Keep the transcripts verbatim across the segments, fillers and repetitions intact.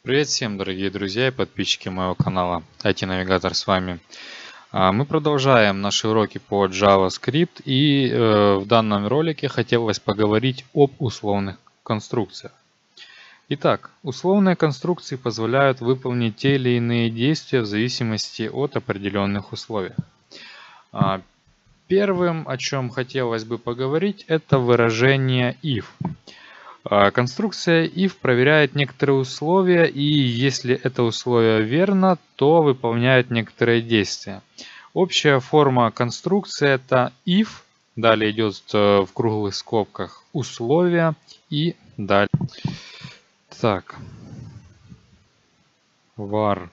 Привет всем, дорогие друзья и подписчики моего канала ай ти-навигатор с вами. А, Мы продолжаем наши уроки по JavaScript, и э, в данном ролике хотелось поговорить об условных конструкциях. Итак, условные конструкции позволяют выполнить те или иные действия в зависимости от определенных условий. А, Первым, о чем хотелось бы поговорить, это выражение if. Конструкция if проверяет некоторые условия, и если это условие верно, то выполняет некоторые действия. Общая форма конструкции это if, далее идет в круглых скобках условия и далее. Так, var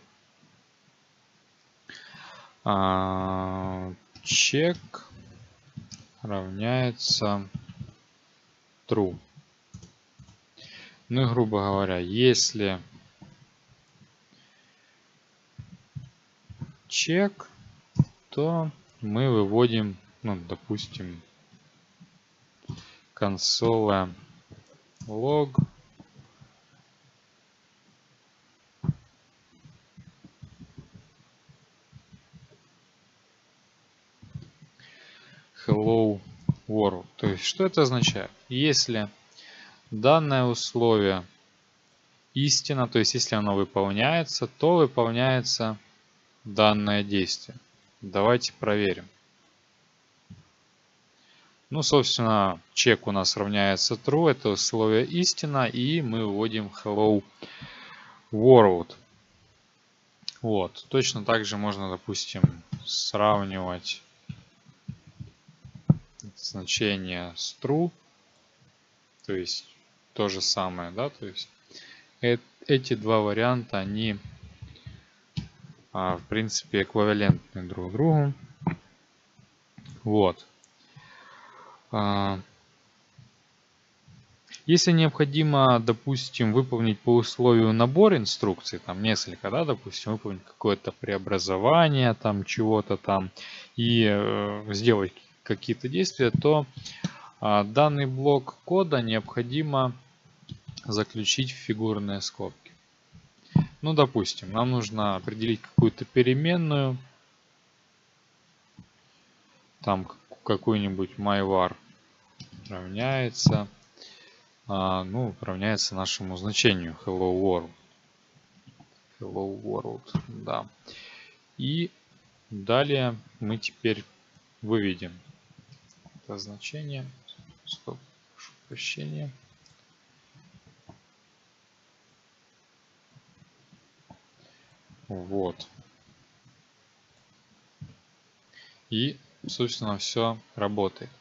check равняется true. Ну и грубо говоря, если check, то мы выводим, ну, допустим, консола log hello world. То есть, что это означает? Если данное условие истина, то есть, если оно выполняется, то выполняется данное действие. Давайте проверим. Ну, собственно, чек у нас равняется true, это условие истина, и мы вводим hello world. Вот, точно так же можно, допустим, сравнивать значение с true, то есть то же самое, да, то есть э эти два варианта, они а, в принципе эквивалентны друг другу. Вот. А, если необходимо, допустим, выполнить по условию набор инструкций, там несколько, да, допустим, выполнить какое-то преобразование, там чего-то там, и э, сделать какие-то действия, то а, данный блок кода необходимо заключить в фигурные скобки. Ну, допустим, нам нужно определить какую-то переменную, там какой-нибудь myvar равняется, а, ну, равняется нашему значению hello world. Hello world, да. И далее мы теперь выведем это значение. Стоп, прошу прощения. Вот. И, собственно, все работает.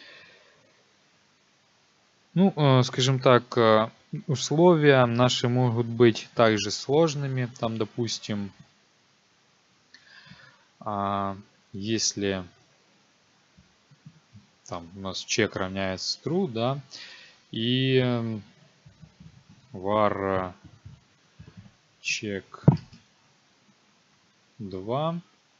Ну, скажем так, условия наши могут быть также сложными. Там, допустим, если там у нас чек равняется true, да, и var check два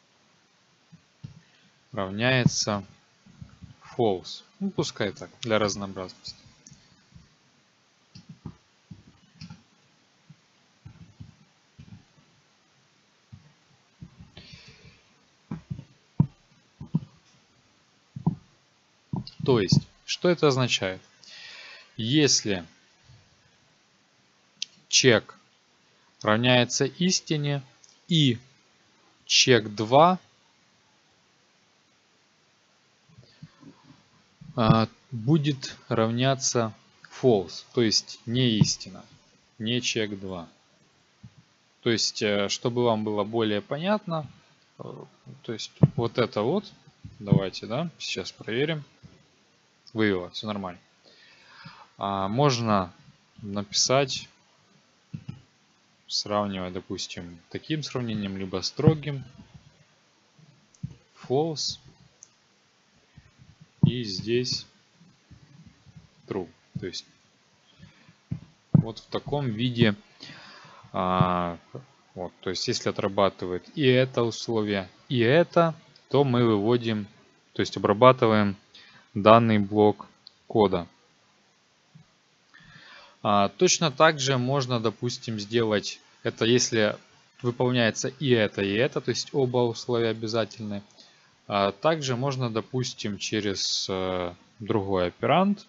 равняется false. Ну, пускай так, для разнообразности. То есть, что это означает? Если чек равняется истине и чек два а, будет равняться false, то есть не истина, не чек два. То есть, чтобы вам было более понятно, то есть вот это вот, давайте, да, сейчас проверим. Вывело, все нормально. А, можно написать, сравнивая, допустим, таким сравнением, либо строгим, false, и здесь true. То есть вот в таком виде, а, вот, то есть если отрабатывает и это условие, и это, то мы выводим, то есть обрабатываем данный блок кода. А, точно так же можно, допустим, сделать это, если выполняется и это, и это, то есть оба условия обязательны. А также можно, допустим, через э, другой операнд,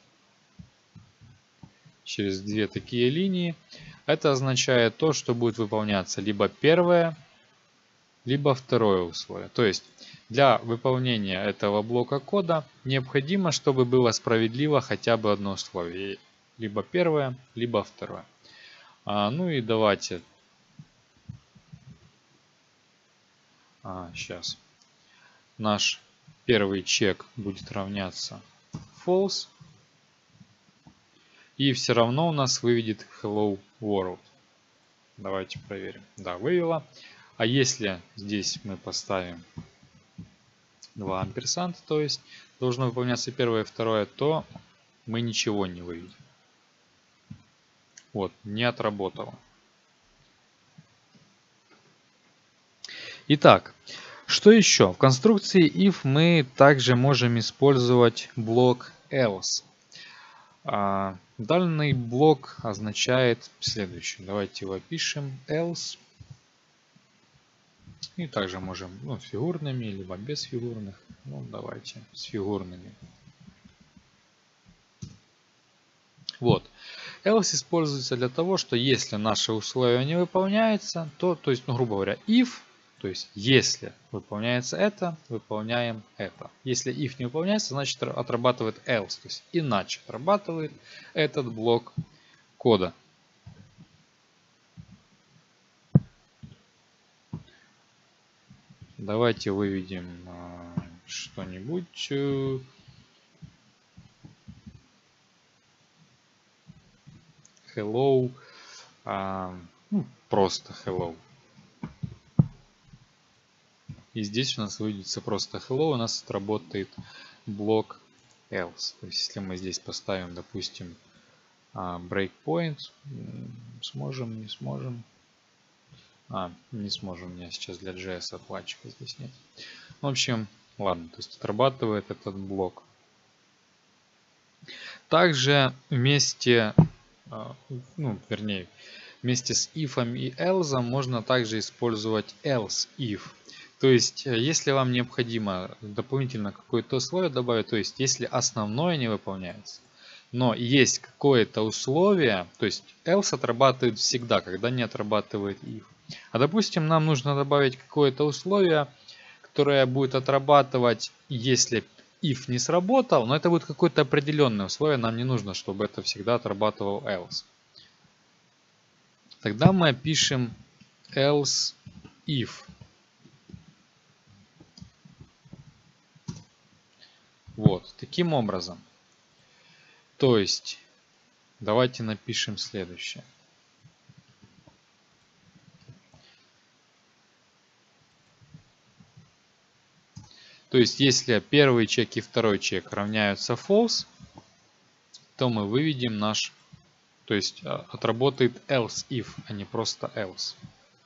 через две такие линии. Это означает то, что будет выполняться либо первое, либо второе условие. То есть для выполнения этого блока кода необходимо, чтобы было справедливо хотя бы одно условие. Либо первое, либо второе. А, ну и давайте. А, сейчас. Наш первый чек будет равняться false. И все равно у нас выведет hello world. Давайте проверим. Да, вывела. А если здесь мы поставим два амперсанта, то есть должно выполняться первое и второе, то мы ничего не выведем. Вот, не отработало. Итак, что еще? В конструкции if мы также можем использовать блок else. А данный блок означает следующее. Давайте его опишем. Else. И также можем, ну, с фигурными, либо без фигурных. Ну, давайте с фигурными. Вот. Else используется для того, что если наше условие не выполняется, то, то есть, ну, грубо говоря, if, то есть, если выполняется это, выполняем это. Если if не выполняется, значит отрабатывает else, то есть, иначе отрабатывает этот блок кода. Давайте выведем э, что-нибудь. Э, hello. Э, ну, просто hello. И здесь у нас выведется просто hello. У нас отработает блок else. То есть, если мы здесь поставим, допустим, breakpoint, сможем, не сможем. А, не сможем, у меня сейчас для джей эс отладчика здесь нет. В общем, ладно, то есть отрабатывает этот блок. Также вместе, ну, вернее, вместе с if и else можно также использовать else if. То есть, если вам необходимо дополнительно какое-то условие добавить, то есть, если основное не выполняется, но есть какое-то условие, то есть else отрабатывает всегда, когда не отрабатывает if. А допустим, нам нужно добавить какое-то условие, которое будет отрабатывать, если if не сработал, но это будет какое-то определенное условие, нам не нужно, чтобы это всегда отрабатывал else. Тогда мы опишем else if. Вот, таким образом. То есть, давайте напишем следующее. То есть, если первый чек и второй чек равняются false, то мы выведем наш, то есть отработает else if, а не просто else.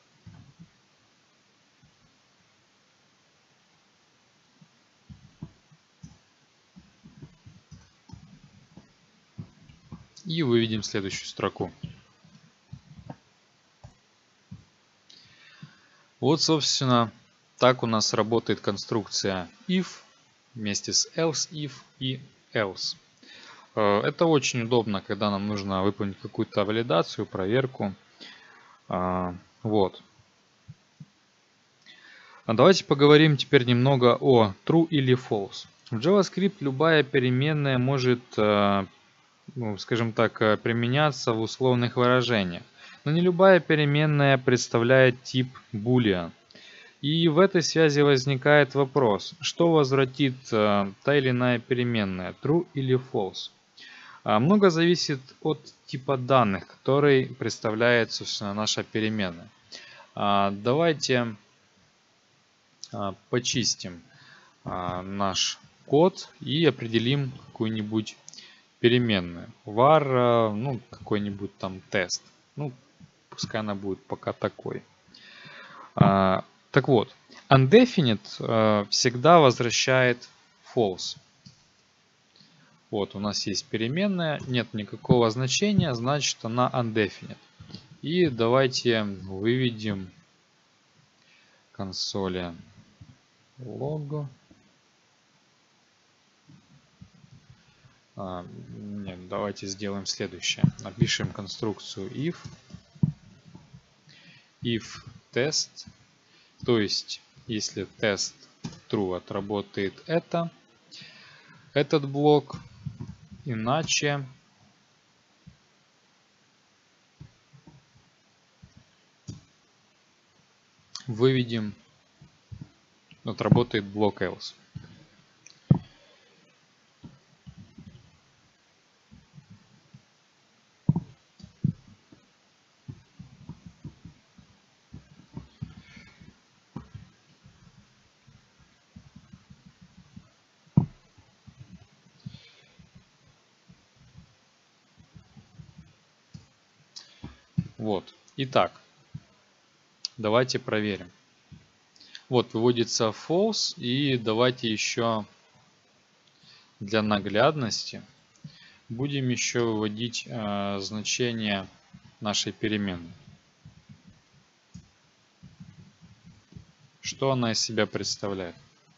И выведем следующую строку. Вот, собственно, так у нас работает конструкция if вместе с else if и else. Это очень удобно, когда нам нужно выполнить какую-то валидацию, проверку. Вот. А давайте поговорим теперь немного о true или false. В JavaScript любая переменная может, ну, скажем так, применяться в условных выражениях. Но не любая переменная представляет тип boolean. И в этой связи возникает вопрос, что возвратит та или иная переменная, true или false. Много зависит от типа данных, который представляет, собственно, наша переменная. Давайте почистим наш код и определим какую-нибудь переменную. var, ну, какой-нибудь там тест. Ну, пускай она будет пока такой. Так вот, undefinite всегда возвращает false. Вот у нас есть переменная, нет никакого значения, значит она undefinite. И давайте выведем консоли log. А, нет, давайте сделаем следующее. Напишем конструкцию if. If test. То есть, если тест true, отработает это, этот блок, иначе выведем, отработает блок else. Вот. Итак, давайте проверим. Вот выводится false, и давайте еще для наглядности будем еще выводить э, значение нашей переменной. Что она из себя представляет?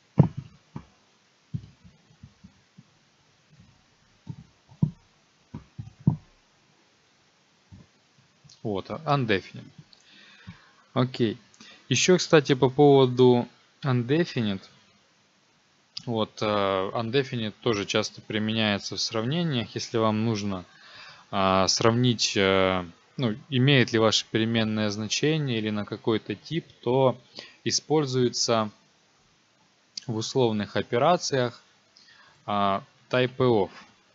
Вот, undefinite. Окей. Еще, кстати, по поводу undefinite. Вот, uh, undefinite тоже часто применяется в сравнениях. Если вам нужно uh, сравнить, uh, ну, имеет ли ваша переменное значение или на какой-то тип, то используется в условных операциях uh, typeof.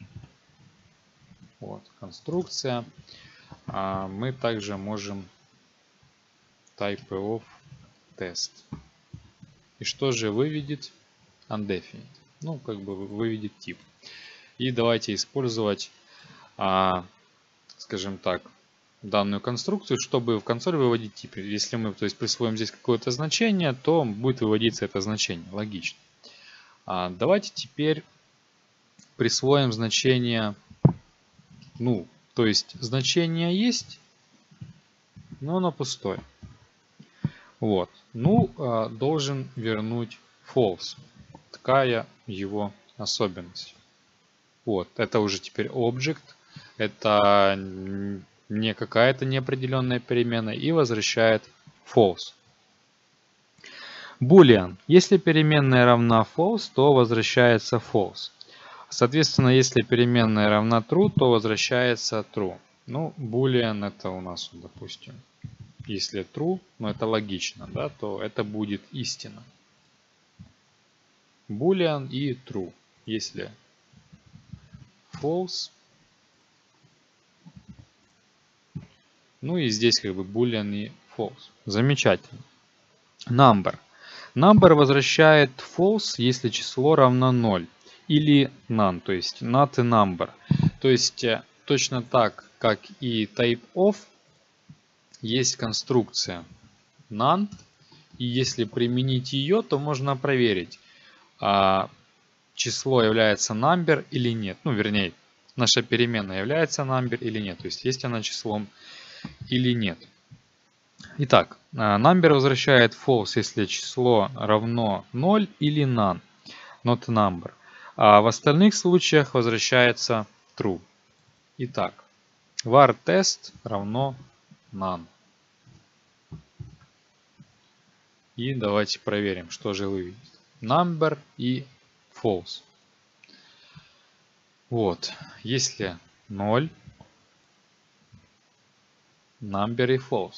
Вот, конструкция. Uh, мы также можем typeof test. И что же выведет? Undefinite. Ну, как бы выведет тип. И давайте использовать, а, скажем так, данную конструкцию, чтобы в консоль выводить тип. Если мы, то есть, присвоим здесь какое-то значение, то будет выводиться это значение. Логично. А, давайте теперь присвоим значение, ну, то есть значение есть, но оно пустое. Вот. Ну, а, должен вернуть false. Такая его особенность. Вот. Это уже теперь object. Это не какая-то неопределенная перемена. И возвращает false. Boolean. Если переменная равна false, то возвращается false. Соответственно, если переменная равна true, то возвращается true. Ну, boolean это у нас, допустим, если true, но это логично, да, то это будет истина. Boolean и true. Если false. Ну и здесь как бы boolean и false. Замечательно. Number. Number возвращает false, если число равно ноль. Или none, то есть not a number. То есть точно так, как и typeof, есть конструкция none. И если применить ее, то можно проверить, а число является number или нет. Ну, вернее, наша переменная является number или нет. То есть, есть она числом или нет. Итак, number возвращает false, если число равно ноль или none. Not a number. А в остальных случаях возвращается true. Итак, var test равно none. И давайте проверим, что же выведет. Number и false. Вот, если ноль, number и false.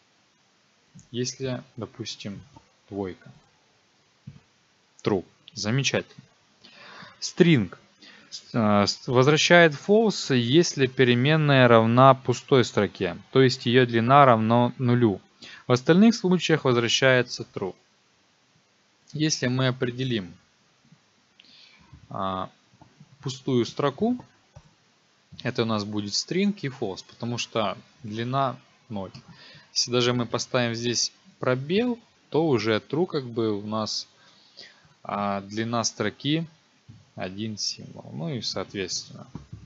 Если, допустим, двойка, true. Замечательно. String возвращает false, если переменная равна пустой строке, то есть ее длина равна нулю. В остальных случаях возвращается true. Если мы определим а, пустую строку, это у нас будет string и false, потому что длина ноль. Если даже мы поставим здесь пробел, то уже true, как бы у нас а, длина строки один символ. Ну и соответственно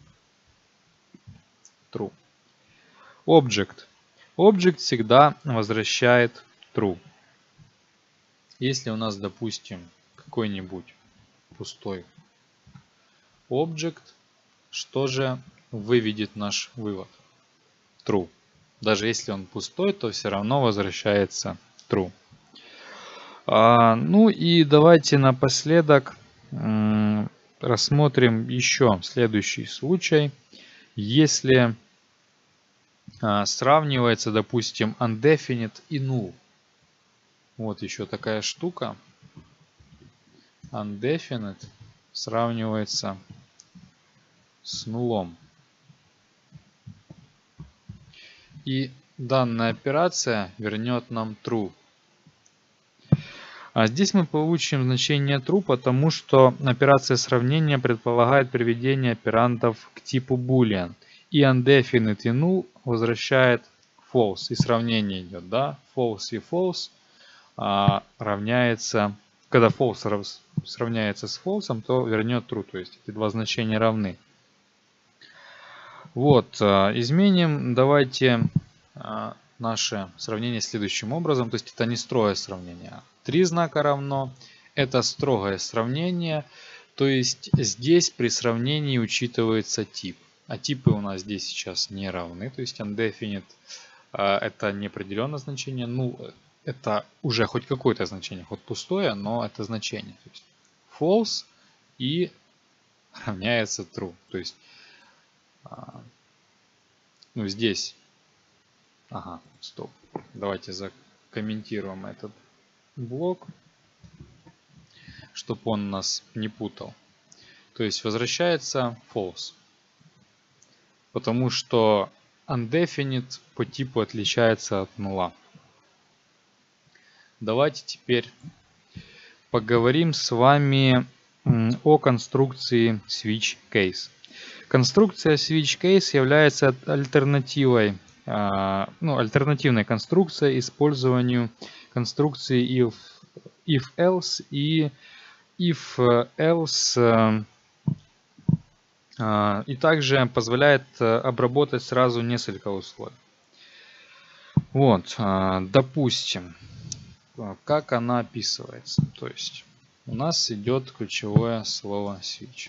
true. Object. Object всегда возвращает true. Если у нас, допустим, какой-нибудь пустой object, что же выведет наш вывод? True. Даже если он пустой, то все равно возвращается true. А, ну и давайте напоследок м, рассмотрим еще следующий случай. Если а, сравнивается, допустим, undefinite и null. Вот еще такая штука. Undefinite сравнивается с нулом. И данная операция вернет нам true. А здесь мы получим значение true, потому что операция сравнения предполагает приведение операндов к типу boolean. И undefinite и null возвращает false. И сравнение идет, да? False и false а, равняется... Когда false сравняется с false, то вернет true. То есть эти два значения равны. Вот. Изменим. Давайте наше сравнение следующим образом. То есть это не строгое сравнение. Три знака равно. Это строгое сравнение. То есть здесь при сравнении учитывается тип. А типы у нас здесь сейчас не равны. То есть undefinite это неопределенное значение. Ну, это уже хоть какое-то значение. Хоть пустое, но это значение. То есть false и равняется true. То есть ну здесь... Ага, стоп. Давайте закомментируем этот блок, чтобы он нас не путал. То есть возвращается false. Потому что undefinite по типу отличается от нула. Давайте теперь поговорим с вами о конструкции switch case. Конструкция switch case является альтернативой, ну, альтернативной конструкцией использованию конструкции if, if else и if else, и также позволяет обработать сразу несколько условий. Вот, допустим, как она описывается. То есть у нас идет ключевое слово switch.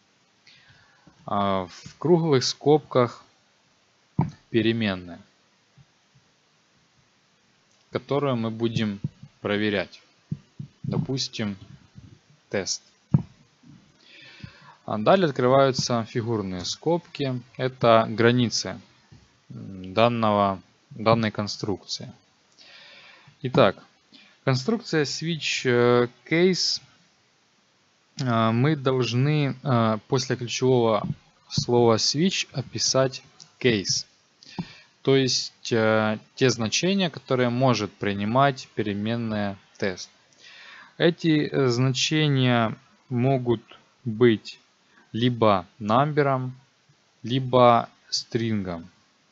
В круглых скобках переменная, которую мы будем проверять. Допустим, тест. А далее открываются фигурные скобки. Это границы данного, данной конструкции. Итак, конструкция switch case. Мы должны после ключевого слова switch описать case. То есть те значения, которые может принимать переменная тест. Эти значения могут быть либо number, либо стрингом.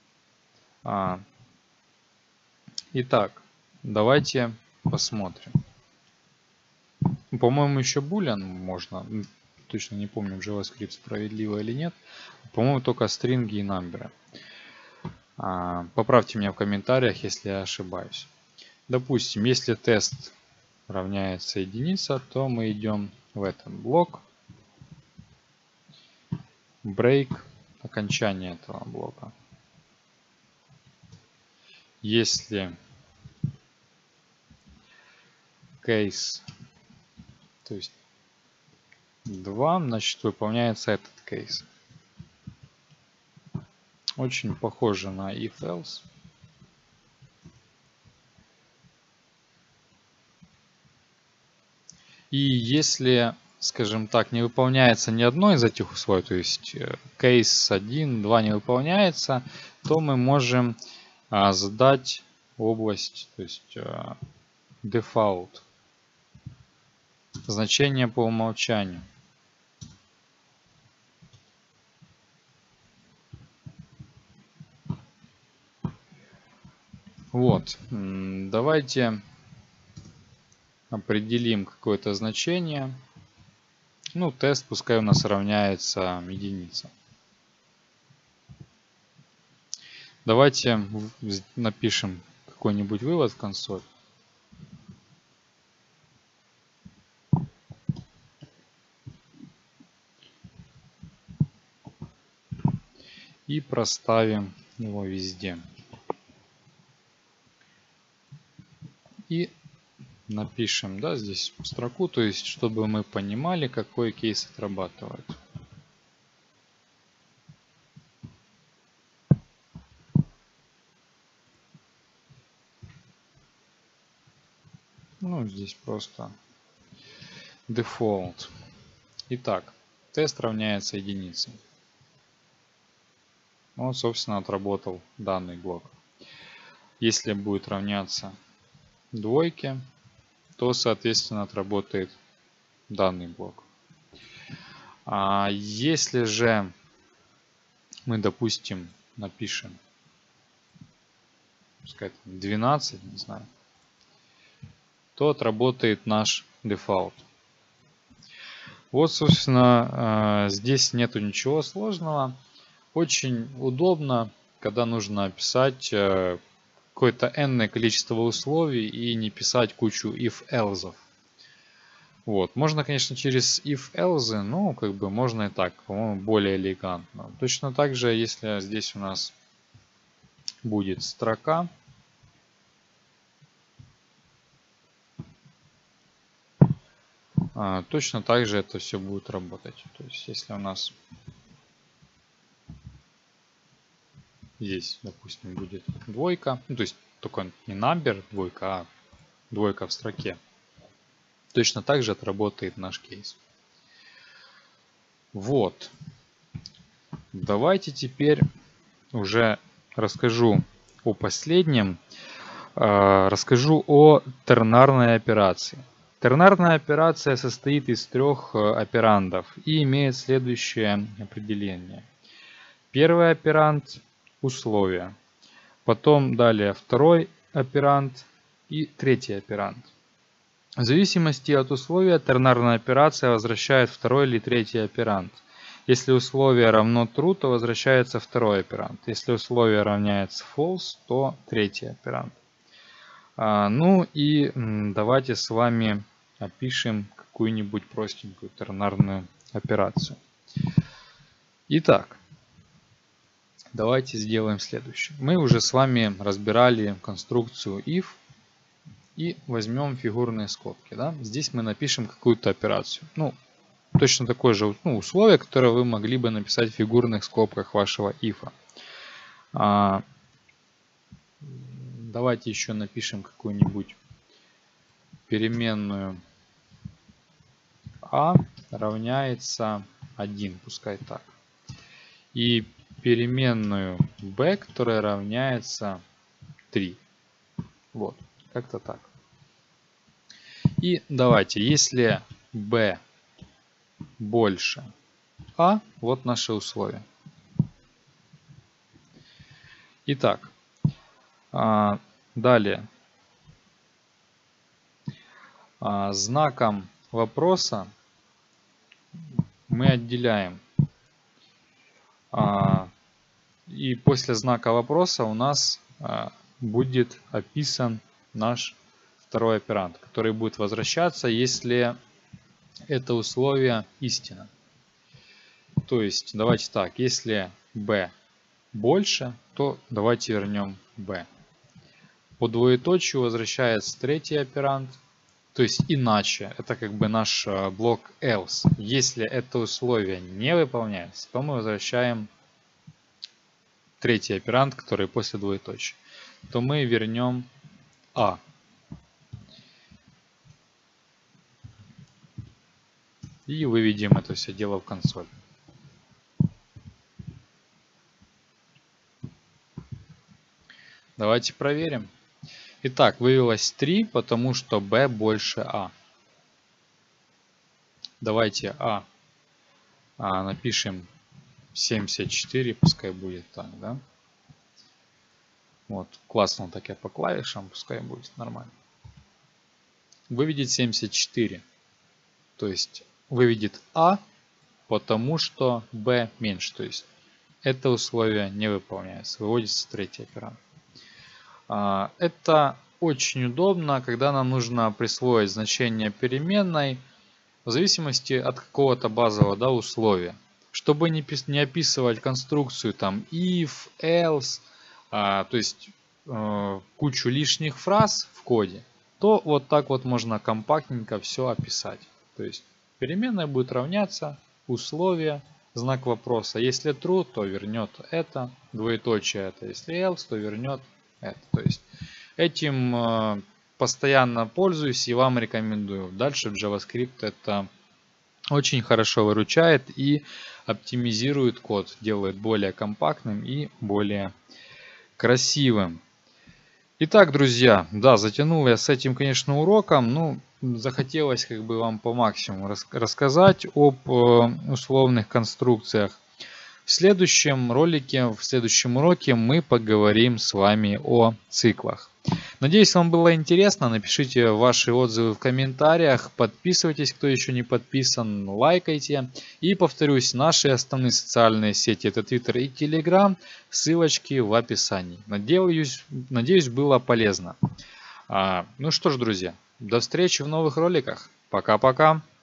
Итак, давайте посмотрим. По-моему, еще boolean можно. Точно не помню, в JavaScript справедливо или нет. По-моему, только стринги и number. Поправьте меня в комментариях, если я ошибаюсь. Допустим, если тест равняется единица, то мы идем в этот блок. Break. Окончание этого блока. Если case, то есть два, значит выполняется этот кейс. Очень похоже на if else. И если, скажем так, не выполняется ни одно из этих условий, то есть кейс один, два не выполняется, то мы можем а, задать область, то есть а, default, значение по умолчанию. Вот, давайте определим какое-то значение. ну, тест пускай у нас равняется единице. Давайте напишем какой-нибудь вывод в консоль. И проставим его везде. И напишем, да, здесь строку, то есть, чтобы мы понимали, какой кейс отрабатывает. Ну, здесь просто default. Итак, тест равняется единице. Вот, собственно, отработал данный блок. Если будет равняться двойке, то, соответственно, отработает данный блок. А если же мы, допустим, напишем, пускай двенадцать, не знаю, то отработает наш дефолт. Вот, собственно, здесь нету ничего сложного. Очень удобно, когда нужно описать какое-то энное количество условий и не писать кучу if-else. Вот. Можно, конечно, через if-else, но как бы можно и так, по-моему, более элегантно. Точно так же, если здесь у нас будет строка, точно так же это все будет работать. То есть, если у нас здесь, допустим, будет двойка, ну, то есть только не number двойка, а двойка в строке, точно так же отработает наш кейс. Вот. Давайте теперь уже расскажу о последнем. Расскажу о тернарной операции. Тернарная операция состоит из трех операндов и имеет следующее определение. Первый операнд – условие. Потом далее второй операнд и третий операнд. В зависимости от условия тернарная операция возвращает второй или третий операнд. Если условие равно true, то возвращается второй операнд. Если условие равняется false, то третий операнд. А, ну и давайте с вами опишем какую-нибудь простенькую тернарную операцию. Итак, давайте сделаем следующее. Мы уже с вами разбирали конструкцию if и возьмем фигурные скобки. Да? Здесь мы напишем какую-то операцию. Ну, точно такое же ну, условие, которое вы могли бы написать в фигурных скобках вашего if. А, давайте еще напишем какую-нибудь переменную а равняется один, пускай так. И переменную b, которая равняется три. Вот, как-то так. И давайте, если b больше а, вот наши условия. Итак, далее. Знаком вопроса мы отделяем. И после знака вопроса у нас будет описан наш второй операнд, который будет возвращаться, если это условие истина. То есть, давайте так, если b больше, то давайте вернем b. По двоеточию возвращается третий операнд. То есть, иначе, это как бы наш блок else. Если это условие не выполняется, то мы возвращаем третий операнд, который после двоеточия. То мы вернем а. И выведем это все дело в консоль. Давайте проверим. Итак, вывелось три, потому что b больше а. Давайте а, а напишем семьдесят четыре, пускай будет так, да? Вот, классно так я по клавишам, пускай будет нормально. Выведет семьдесят четыре. То есть выведет А, потому что B меньше. То есть это условие не выполняется. Выводится третий операнд. Это очень удобно, когда нам нужно присвоить значение переменной в зависимости от какого-то базового, да, условия. Чтобы не, не описывать конструкцию там if, else, а, то есть э, кучу лишних фраз в коде, то вот так вот можно компактненько все описать. То есть переменная будет равняться условие, знак вопроса. Если true, то вернет это, двоеточие это. Если else, то вернет это. То есть этим э, постоянно пользуюсь и вам рекомендую. Дальше JavaScript это очень хорошо выручает и оптимизирует код, делает более компактным и более красивым. Итак, друзья, да, затянул я с этим, конечно, уроком. Ну, захотелось как бы вам по максимуму рас рассказать об э, условных конструкциях. В следующем ролике, в следующем уроке мы поговорим с вами о циклах. Надеюсь, вам было интересно. Напишите ваши отзывы в комментариях. Подписывайтесь, кто еще не подписан. Лайкайте. И повторюсь, наши основные социальные сети — это Twitter и Telegram. Ссылочки в описании. Надеюсь, надеюсь, было полезно. А, ну что ж, друзья, до встречи в новых роликах. Пока-пока.